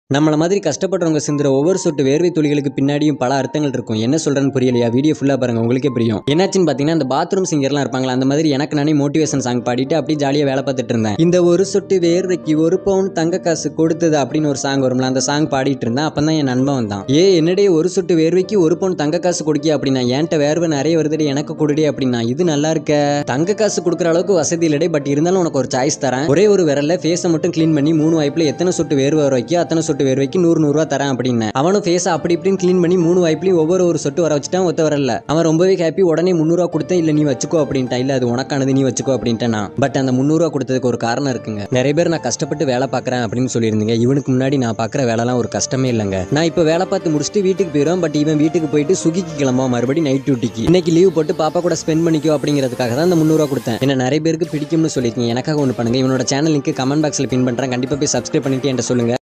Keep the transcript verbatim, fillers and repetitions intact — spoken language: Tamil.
நம்மள மாதிரி கஷ்டப்படுறவங்க சிந்துற ஒவ்வொரு சொட்டு வேர்வை துளிகளுக்கு பின்னாடியும் பல அர்த்தங்கள் இருக்கும். என்ன சொல்றேன்னு புரியலையா? வீடியோ ஃபுல்லா பாருங்க, உங்களுக்கே புரியும். என்னாச்சுன்னு பாத்தீங்கன்னா, அந்த பாத்ரூம் சிங்கர்லாம் இருப்பாங்களா, அந்த மாதிரி எனக்கு நானே மோட்டிவேஷன் சாங் பாடிட்டு அப்படியே ஜாலியா வேலை பார்த்துட்டு இருந்தேன். இந்த ஒரு சொட்டு வேர்வைக்கு ஒரு பவுன் தங்க காசு கொடுத்தது அப்படின்னு ஒரு சாங் வரும்ல, அந்த சாங் பாடிட்டு இருந்தேன். அப்பதான் என் நண்பன் வந்தான். ஏ என்னடே ஒரு சொட்டு வேர்வைக்கு ஒரு பவுன் தங்க காசு கொடுக்கிய அப்படின்னா, என்கிட்ட வேர்வை நிறைய வருதுடி எனக்கு கொடுடி அப்படின்னா, இது நல்லா இருக்க. தங்க காசு கொடுக்குற அளவுக்கு வசதி இல்லடே, பட் இருந்தாலும் உனக்கு ஒரு சாய்ஸ் தரேன். ஒரே ஒரு விரல்ல ஃபேஸை மட்டும் கிளீன் பண்ணி மூணு வாய்ப்புல எத்தனை சொட்டு வேர்வை வர வைக்க அத்தனை சொட்டு வேர்வைக்கு நூறு நூறு ரூபா தரேன் அப்படின்னு. அவனும் ஃபேஸை அப்படி இப்படின்னு கிளீன் பண்ணி மூணு வாய்ப்புலையும் ஒவ்வொரு ஒரு சொட்டு வர வச்சுட்டான். ஒத்த வரல. அவன் ரொம்பவே ஹாப்பி. உடனே முன்னூறு ரூபா கொடுத்தேன். இல்ல நீ வச்சுக்கோ அப்படின்ட்டா. இல்ல அது உனக்கானது, நீ வச்சுக்கோ அப்படின்ட்டேன். பட் அந்த முன்னூறு ரூபா கொடுத்ததுக்கு ஒரு காரணம் இருக்குங்க. நிறைய பேர் நான் கஷ்டப்பட்டு வேலை பார்க்கறேன் அப்படின்னு சொல்லியிருந்தீங்க. இவனுக்கு முன்னாடி நான் பார்க்குற வேலைலாம் ஒரு கஷ்டமே இல்லைங்க. நான் இப்போ வேலை பார்த்து முடிச்சுட்டு வீட்டுக்கு போயிடும். பட் இவன் வீட்டுக்கு போயிட்டு சுகிக்கு கிளம்பா மறுபடியும் நைட் டியூட்டிக்கு. இன்னைக்கு லீவ் போட்டு பாப்பா கூட ஸ்பெண்ட் பண்ணிக்கோ அப்படிங்கிறதுக்காக தான் அந்த முன்னூறு ரூபா கொடுத்தேன். என்ன நிறைய பேருக்கு பிடிக்கும்னு சொல்லிருக்கீங்க. எனக்காக ஒன்று பண்ணுங்க. இவனோட சேனல் லிங்க் கமெண்ட் பாக்ஸ்ல பின் பண்றேன். கண்டிப்பா போய் சப்ஸ்கிரைப் பண்ணிட்டு என்கிட்ட சொல்லுங்க.